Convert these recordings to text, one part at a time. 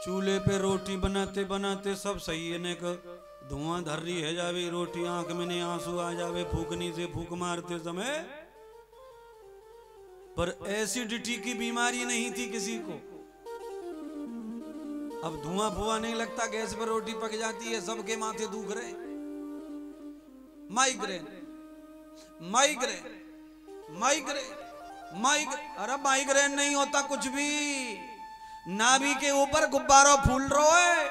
चूल्हे पे रोटी बनाते बनाते सब सही है ने का धुआं धर रही है जावे रोटी आंख में नहीं आंसू आ जावे फूकनी से फूक मारते समय। पर एसिडिटी की बीमारी नहीं थी किसी को। अब धुआं फुआं नहीं लगता, गैस पर रोटी पक जाती है, सबके माथे दुख रहे। माइग्रेन माइग्रेन माइग्रेन माइग्रेन, अरे माइग्रेन नहीं होता कुछ भी, नाभि के ऊपर गुब्बारा फूल रहा है,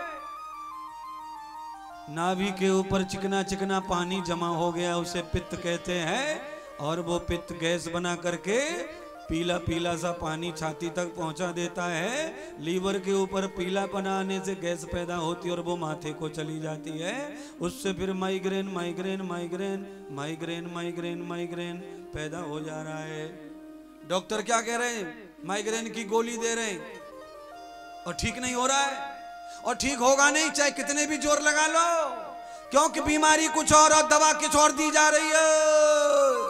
नाभि के ऊपर चिकना चिकना पानी जमा हो गया, उसे पित्त कहते हैं। और वो पित्त गैस बना करके पीला पीला सा पानी छाती तक पहुंचा देता है। लीवर के ऊपर पीलापन आने से गैस पैदा होती है और वो माथे को चली जाती है। उससे फिर migraine migraine migraine migraine migraine migraine पैदा हो जा रहा है। डॉक्टर क्या कह रहे हैं? माइग्रेन की गोली दे रहे हैं और ठीक नहीं हो रहा है, और ठीक होगा नहीं चाहे कितने भी जोर लगा लो, क्योंकि बीमारी कुछ और दवा कुछ और दी जा रही है।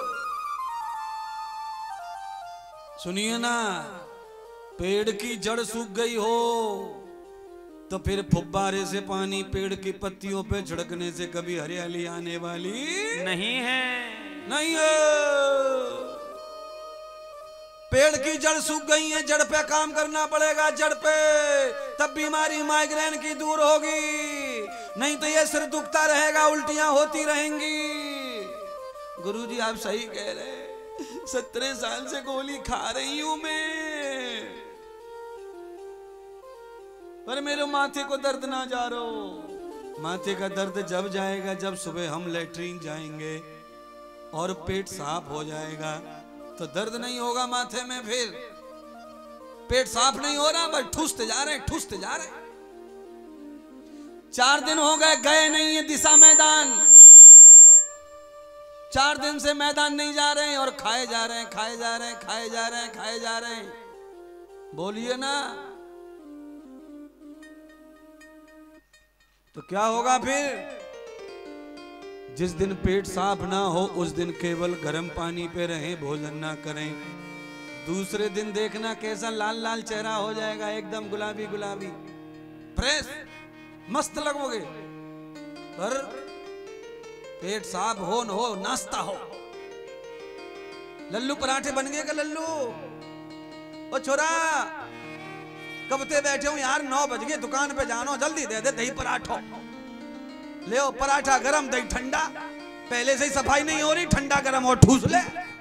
सुनिए ना, पेड़ की जड़ सूख गई हो तो फिर फुब्बारे से पानी पेड़ की पत्तियों पे छिड़कने से कभी हरियाली आने वाली नहीं है, नहीं है। पेड़ की जड़ सूख गई है, जड़ पे काम करना पड़ेगा, जड़ पे, तब बीमारी माइग्रेन की दूर होगी, नहीं तो ये सिर दुखता रहेगा, उल्टियां होती रहेंगी। गुरुजी आप सही कह रहे हैं, 17 साल से गोली खा रही हूं मैं, पर मेरे माथे को दर्द ना जा रहा हो। माथे का दर्द जब जाएगा जब सुबह हम लेटरिन जाएंगे और पेट साफ हो जाएगा, तो दर्द नहीं होगा माथे में। फिर पेट साफ नहीं हो रहा, बस ठूसते जा रहे ठूसते जा रहे। 4 दिन हो गए गए नहीं है दिशा मैदान, 4 दिन से मैदान नहीं जा रहे हैं और खाए जा रहे हैं खाए जा रहे हैं खाए जा रहे हैं खाए जा रहे हैं। बोलिए ना, तो क्या होगा फिर? जिस दिन पेट साफ ना हो उस दिन केवल गर्म पानी पे रहें, भोजन ना करें। दूसरे दिन देखना कैसा लाल लाल चेहरा हो जाएगा, एकदम गुलाबी गुलाबी फ्रेश मस्त लगोगे। पर पेट साफ हो न हो, नाश्ता हो। लल्लू पराठे बन गए का लल्लू? ओ छोरा कब ते बैठे हो यार, 9 बज गए, दुकान पे जानो, जल्दी दे दे दही पराठो। ले ओ पराठा गरम दही ठंडा, पहले से ही सफाई नहीं हो रही, ठंडा गरम और ठूस ले।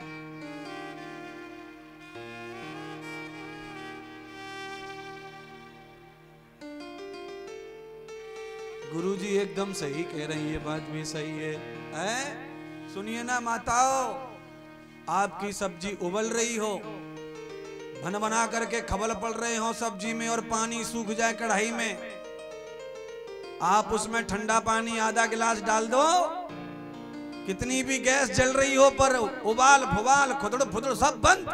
गुरुजी एकदम सही कह रही है, ये बात भी सही है। सुनिए ना माताओं, आपकी सब्जी उबल रही हो, भन बना करके खबल पड़ रहे हो सब्जी में और पानी सूख जाए कढ़ाई में, आप उसमें ठंडा पानी आधा गिलास डाल दो, कितनी भी गैस जल रही हो पर उबाल फुबाल खुदड़ फुदड़ सब बंद।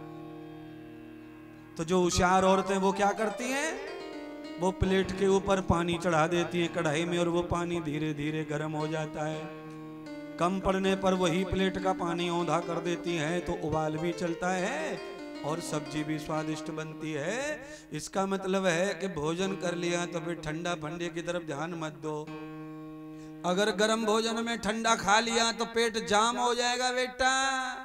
तो जो होशियार औरतें वो क्या करती हैं, वो प्लेट के ऊपर पानी चढ़ा देती हैं कढ़ाई में और वो पानी धीरे धीरे गर्म हो जाता है। कम पड़ने पर वही प्लेट का पानी औंधा कर देती हैं, तो उबाल भी चलता है और सब्जी भी स्वादिष्ट बनती है। इसका मतलब है कि भोजन कर लिया तो फिर ठंडा फंडे की तरफ ध्यान मत दो। अगर गर्म भोजन में ठंडा खा लिया तो पेट जाम हो जाएगा बेटा।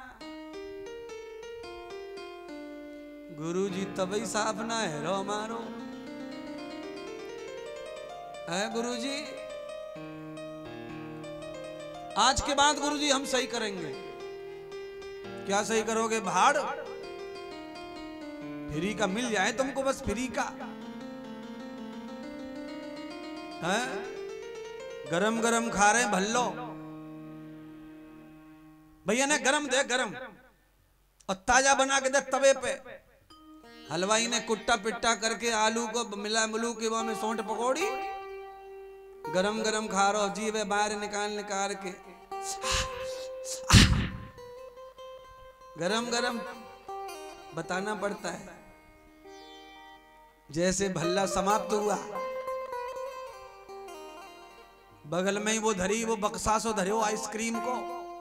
गुरुजी तभी साफ ना है रो मारो है गुरुजी। आज के बाद गुरुजी हम सही करेंगे। क्या सही करोगे? भाड़ फ्री का मिल जाए तुमको, बस फ्री का है। गरम गरम खा रहे भल्लो, भैया ने गरम दे गरम और ताजा बना के दे तवे पे। हलवाई ने कुट्टा पिट्टा करके आलू को मिला मुलू के वो में सोंठ पकौड़ी, गरम गरम खा रहे हो, जीवे बाहर निकाल निकाल के गरम गरम बताना पड़ता है। जैसे भल्ला समाप्त हुआ, बगल में ही वो धरी, वो बक्सा सो धरे हो आइसक्रीम को,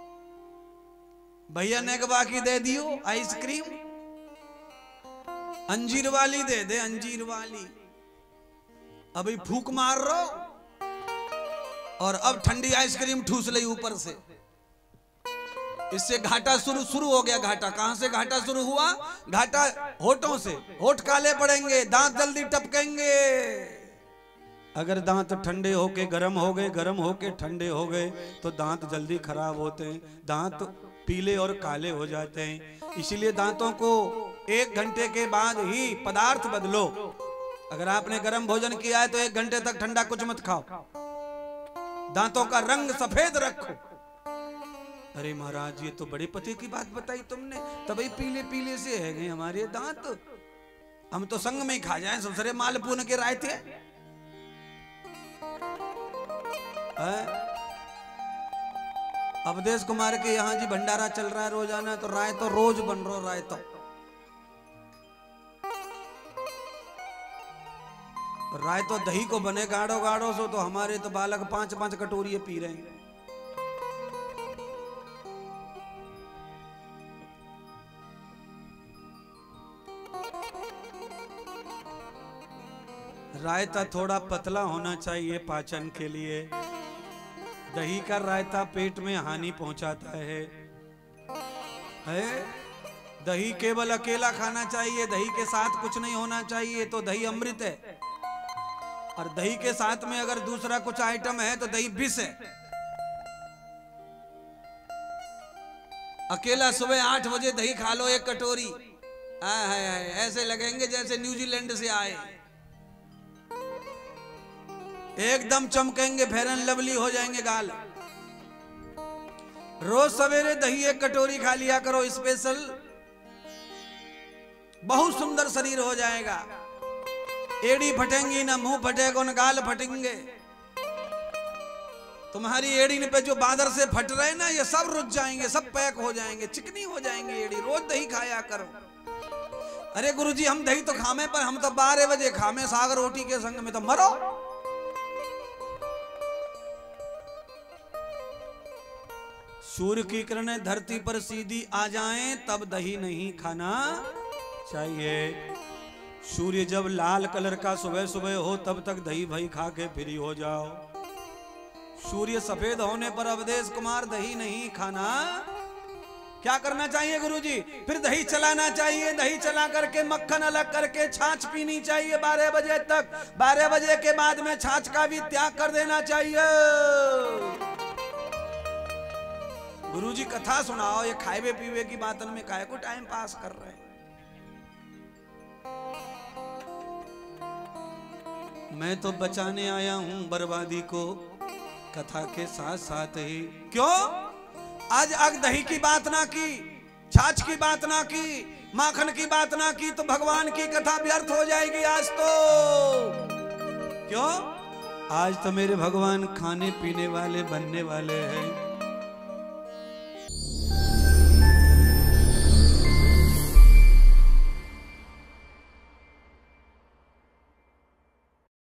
भैया ने के बाकी दे दियो आइसक्रीम, अंजीर वाली दे दे, अंजीर वाली। अभी फूक मार रहो और अब ठंडी आइसक्रीम ठूस ली ऊपर से। इससे घाटा शुरू हो गया। घाटा कहां से घाटा शुरू हुआ? घाटा होठों से। होठ काले पड़ेंगे, दांत जल्दी टपकेंगे। अगर दांत ठंडे होके गर्म हो गए, गर्म होके ठंडे हो गए तो दांत जल्दी खराब होते हैं, दांत पीले और काले हो जाते हैं। इसीलिए दांतों को 1 घंटे के बाद ही पदार्थ बदलो। अगर आपने गर्म भोजन किया है तो 1 घंटे तक ठंडा कुछ मत खाओ, दांतों का रंग सफेद रखो। अरे महाराज ये तो बड़े पते की बात बताई तुमने, तभी पीले पीले से है गए हमारे दांत। हम तो संग में ही खा जाएं सबसरे मालपुन के रायते। अवधेश कुमार के यहाँ जी भंडारा चल रहा है रोजाना, तो राय तो रोज बन रहा राय तो। राय तो दही को बने गाढ़ो गाढ़ो सो, तो हमारे तो बालक 5-5 कटोरी पी रहे हैं। रायता थोड़ा पतला होना चाहिए पाचन के लिए। दही का रायता पेट में हानि पहुंचाता है? दही केवल अकेला खाना चाहिए, दही के साथ कुछ नहीं होना चाहिए, तो दही अमृत है। और दही के साथ में अगर दूसरा कुछ आइटम है तो दही विष है। अकेला सुबह 8 बजे दही खा लो 1 कटोरी, ऐसे लगेंगे जैसे न्यूजीलैंड से आए, एकदम चमकेंगे, फेयर एंड लवली हो जाएंगे गाल। रोज सवेरे दही 1 कटोरी खा लिया करो स्पेशल, बहुत सुंदर शरीर हो जाएगा। एड़ी फटेंगी ना, मुंह फटेगा ना, गाल फटेंगे। तुम्हारी एड़ी पे जो बादर से फट रहे ना, ये सब रुक जाएंगे, सब पैक हो जाएंगे, चिकनी हो जाएंगे एड़ी। रोज दही खाया करो। अरे गुरुजी हम दही तो खामे, पर हम तो 12 बजे खामे सागर रोटी के संग में, तो मरो। सूर्य की किरणें धरती पर सीधी आ जाएं तब दही नहीं खाना चाहिए। सूर्य जब लाल कलर का सुबह सुबह हो तब तक दही भाई खा के फ्री हो जाओ। सूर्य सफेद होने पर अवधेश कुमार दही नहीं खाना। क्या करना चाहिए गुरुजी? फिर दही चलाना चाहिए। दही चला करके मक्खन अलग करके छाछ पीनी चाहिए 12 बजे तक। 12 बजे के बाद में छाछ का भी त्याग कर देना चाहिए। गुरुजी कथा सुनाओ, ये खाए पीवे की बातन में काहे को टाइम पास कर रहे हैं? मैं तो बचाने आया हूं बर्बादी को, कथा के साथ साथ ही। क्यों आज दही की बात ना की, छाछ की बात ना की, माखन की बात ना की, तो भगवान की कथा व्यर्थ हो जाएगी आज तो। क्यों? आज तो मेरे भगवान खाने पीने वाले बनने वाले हैं।